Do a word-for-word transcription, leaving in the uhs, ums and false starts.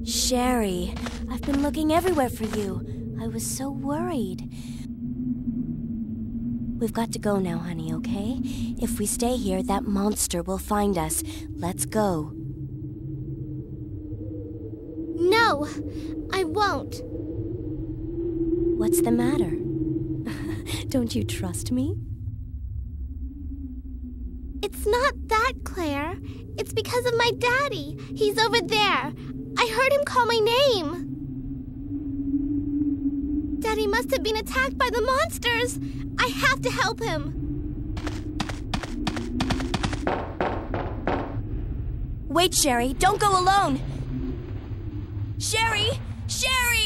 Sherry, I've been looking everywhere for you. I was so worried. We've got to go now, honey, okay? If we stay here, that monster will find us. Let's go. No, I won't. What's the matter? Don't you trust me? It's not that, Claire. It's because of my daddy. He's over there. I heard him call my name. Daddy must have been attacked by the monsters. I have to help him. Wait, Sherry. Don't go alone. Sherry! Sherry!